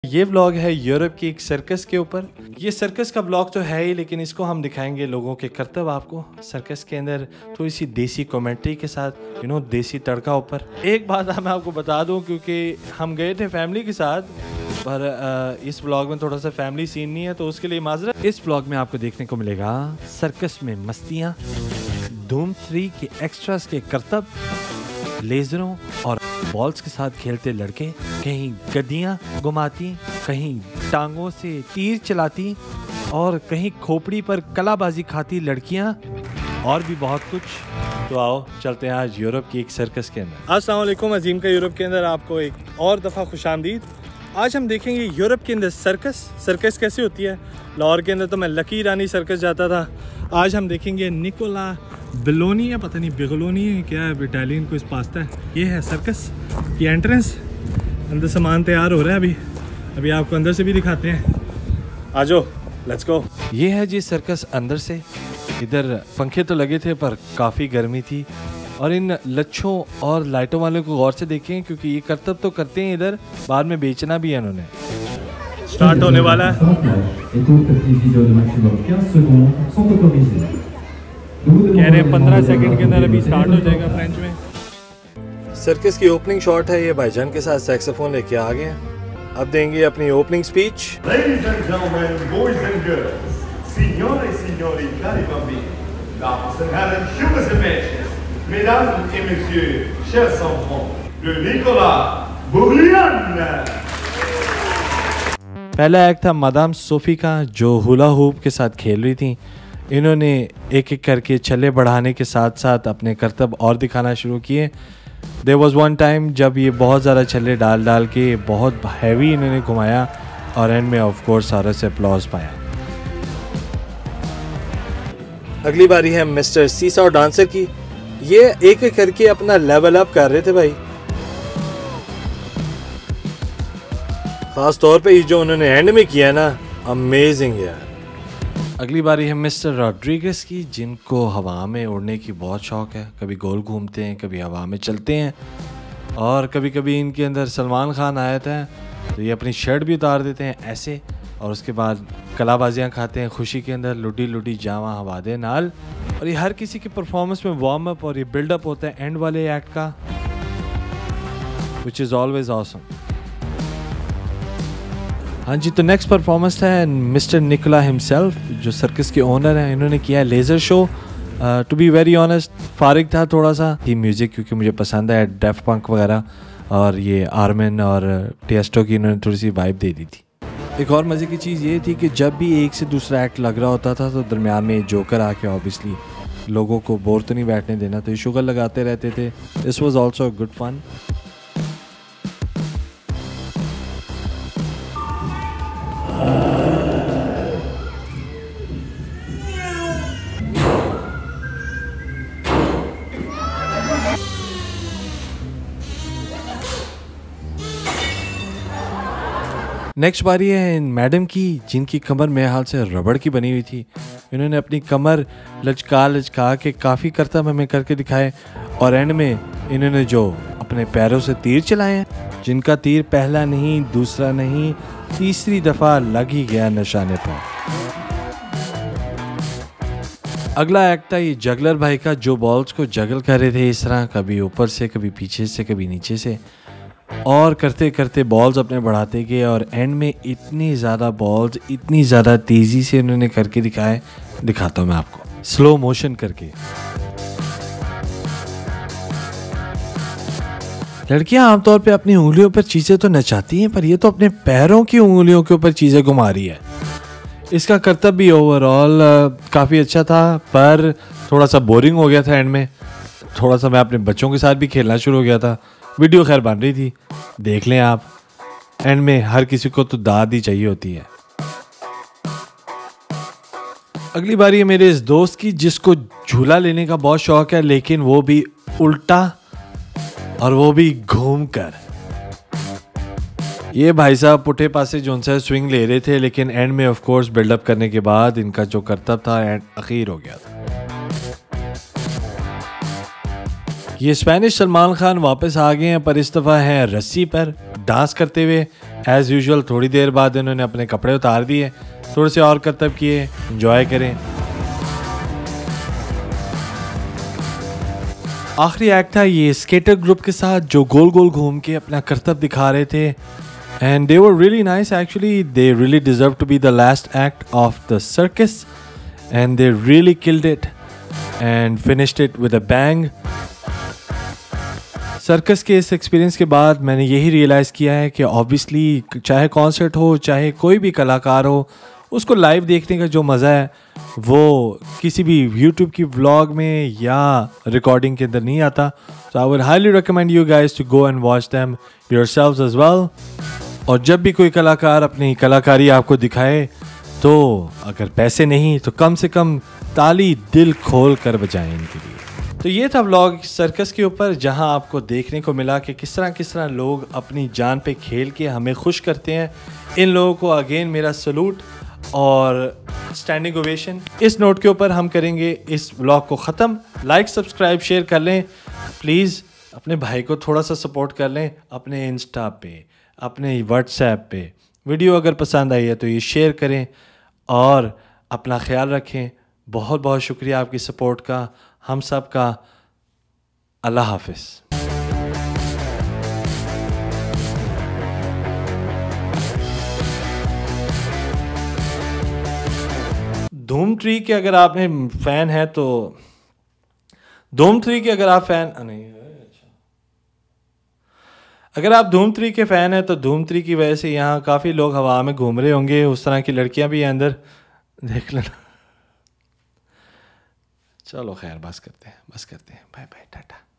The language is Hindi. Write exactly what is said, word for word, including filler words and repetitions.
ये व्लॉग है यूरोप की एक सर्कस के ऊपर। ये सर्कस का व्लॉग तो है ही, लेकिन इसको हम दिखाएंगे लोगों के करतब आपको सर्कस के अंदर थोड़ी सी देसी कमेंट्री के साथ, यू नो देसी तड़का ऊपर। एक बात मैं आपको बता दूं, क्योंकि हम गए थे फैमिली के साथ, पर इस व्लॉग में थोड़ा सा फैमिली सीन नहीं है, तो उसके लिए माजरत। इस व्लॉग में आपको देखने को मिलेगा सर्कस में मस्तियाँ, धूम थ्री के एक्स्ट्रास के करतब, लेजरों और बॉल्स के साथ खेलते लड़के, कहीं गद्दियाँ घुमाती, कहीं टांगों से तीर चलाती और कहीं खोपड़ी पर कलाबाजी खाती लड़कियाँ, और भी बहुत कुछ। तो आओ चलते हैं आज यूरोप की एक सर्कस के अंदर। अस्सलाम वालेकुम, अजीम का यूरोप के अंदर आपको एक और दफ़ा खुशामदीद। आज हम देखेंगे यूरोप के अंदर सर्कस सर्कस कैसे होती है। लाहौर के अंदर तो मैं लकी रानी सर्कस जाता था, आज हम देखेंगे निकोला बेलोनी है, पता नहीं बेगलोनी है क्या है, इटालियन को इस पास्ता है। ये है सर्कस की एंट्रेंस, अंदर सामान तैयार हो रहा है अभी अभी आपको अंदर से भी दिखाते हैं, आ जाओ लेट्स गो। ये है जी सर्कस अंदर से। इधर पंखे तो लगे थे पर काफ़ी गर्मी थी, और इन लच्छों और लाइटों वालों को गौर से देखें, क्योंकि ये करतब तो करते हैं इधर, बाद में बेचना भी है इन्होंने। स्टार्ट होने वाला है। कह रहे हैं पंद्रह सेकंड के अंदर अभी स्टार्ट हो जाएगा फ्रेंच में। सर्कस की ओपनिंग शॉट है, ये भाईजान के साथ सैक्सोफोन लेके आ गए हैं, अब देंगे अपनी opening speech. Ladies and gentlemen, boys and girls, signore e signori, cari bambini, dames and herren, jongens en meisjes, mesdames et messieurs, chers enfants, de Nicolas Bourlian। पहला एक्ट था मादाम सोफी का, जो हुला हूप के साथ खेल रही थी। इन्होंने एक एक करके छल्ले बढ़ाने के साथ साथ अपने करतब और दिखाना शुरू किए। देयर वाज वन टाइम जब ये बहुत ज़्यादा छल्ले डाल डाल के बहुत हैवी इन्होंने घुमाया, और एंड में ऑफ कोर्स सारे से अप्लॉज पाया। अगली बारी है मिस्टर सीसा और डांसर की। ये एक एक करके अपना लेवल अप कर रहे थे भाई, खास तौर पे ये जो उन्होंने एंड में किया ना, अमेजिंग यार। अगली बारी है मिस्टर रॉड्रिगस की, जिनको हवा में उड़ने की बहुत शौक है। कभी गोल घूमते हैं, कभी हवा में चलते हैं, और कभी कभी इनके अंदर सलमान खान आया था तो ये अपनी शर्ट भी उतार देते हैं ऐसे, और उसके बाद कलाबाजियाँ खाते हैं खुशी के अंदर, लुटी लुटी जावा हवा दे नाल। और ये हर किसी के परफॉर्मेंस में वार्म अप और ये बिल्डअप होता है एंड वाले एक्ट का, विच इज़ ऑलवेज ऑसम। हाँ जी, तो नेक्स्ट परफॉर्मेंस है मिस्टर निकोला हिमसेल्फ, जो सर्कस के ओनर हैं। इन्होंने किया है laser show. To be very honest, फारिग था थोड़ा सा ही म्यूज़िक, क्योंकि मुझे पसंद है डेफ पंक वगैरह, और ये आर्मिन और टिएस्टो की इन्होंने थोड़ी सी वाइब दे दी थी। एक और मज़े की चीज़ ये थी कि जब भी एक से दूसरा एक्ट लग रहा होता था तो दरमियान में जोकर आके ऑब्वियसली लोगों को बोर तो नहीं बैठने देना, तो ये शुगर लगाते रहते थे। This was also good fun. Next बारी है इन मैडम की, जिनकी कमर मेरे हाल से रबड़ की बनी हुई थी। इन्होंने अपनी कमर लचका लचका के काफ़ी करतब हमें करके दिखाए, और एंड में इन्होंने जो अपने पैरों से तीर चलाए हैं, जिनका तीर पहला नहीं, दूसरा नहीं, तीसरी दफ़ा लग ही गया निशाने पर। अगला एक्ट था ये जगलर भाई का, जो बॉल्स को जगल कर रहे थे इस तरह, कभी ऊपर से, कभी पीछे से, कभी नीचे से, और करते करते बॉल्स अपने बढ़ाते गए, और एंड में इतनी ज़्यादा बॉल्स इतनी ज़्यादा तेज़ी से इन्होंने करके दिखाए। दिखाता हूँ मैं आपको स्लो मोशन करके। लड़कियां आमतौर पे अपनी उंगलियों पर चीज़ें तो नचाती हैं, पर ये तो अपने पैरों की उंगलियों के ऊपर चीज़ें घुमा रही है। इसका करतब भी ओवरऑल काफ़ी अच्छा था, पर थोड़ा सा बोरिंग हो गया था एंड में। थोड़ा सा मैं अपने बच्चों के साथ भी खेलना शुरू हो गया था। वीडियो खैर बन रही थी, देख लें आप। एंड में हर किसी को तो दाद ही चाहिए होती है। अगली बारी है मेरे इस दोस्त की, जिसको झूला लेने का बहुत शौक है, लेकिन वो भी उल्टा, और वो भी घूम कर। ये भाई साहब पुठे पासे जो उनसे स्विंग ले रहे थे, लेकिन एंड में ऑफ कोर्स बिल्डअप करने के बाद इनका जो करतब था एंड अखीर हो गया था। ये स्पेनिश सलमान खान वापस आ गए हैं, पर इस दफ़ा हैं रस्सी पर डांस करते हुए। एज़ यूजुअल थोड़ी देर बाद इन्होंने अपने कपड़े उतार दिए, थोड़े से और करतब किए। एंजॉय करें। आखिरी एक्ट था ये स्केटर ग्रुप के साथ जो गोल गोल घूम के अपना करतब दिखा रहे थे। And they were really nice actually, they really deserve to be the last act of the circus and they really killed it and finished it with a bang. Circus के इस एक्सपीरियंस के बाद मैंने यही रियलाइज़ किया है कि ऑब्वियसली चाहे कॉन्सर्ट हो चाहे कोई भी कलाकार हो, उसको लाइव देखने का जो मज़ा है वो किसी भी यूट्यूब की व्लॉग में या रिकॉर्डिंग के अंदर नहीं आता। So I would highly recommend you guys to go and watch them yourselves as well. और जब भी कोई कलाकार अपनी कलाकारी आपको दिखाए तो अगर पैसे नहीं तो कम से कम ताली दिल खोल कर बजाएं इनके लिए। तो ये था व्लॉग सर्कस के ऊपर, जहां आपको देखने को मिला कि किस तरह किस तरह लोग अपनी जान पे खेल के हमें खुश करते हैं। इन लोगों को अगेन मेरा सलूट और स्टैंडिंग ओवेशन। इस नोट के ऊपर हम करेंगे इस व्लॉग को ख़त्म। लाइक सब्सक्राइब शेयर कर लें प्लीज़। अपने भाई को थोड़ा सा सपोर्ट कर लें अपने इंस्टा पे, अपने व्हाट्सएप पे। वीडियो अगर पसंद आई है तो ये शेयर करें और अपना ख्याल रखें। बहुत बहुत शुक्रिया आपकी सपोर्ट का, हम सब का। अल्लाह हाफिज़। धूम थ्री के अगर आप में फ़ैन है तो धूम थ्री के अगर आप फ़ैन नहीं अगर आप धूम थ्री के फ़ैन हैं तो धूम थ्री की वजह से यहाँ काफ़ी लोग हवा में घूम रहे होंगे। उस तरह की लड़कियां भी हैं अंदर, देख लेना। चलो खैर, बस करते हैं बस करते हैं बाय बाय टाटा।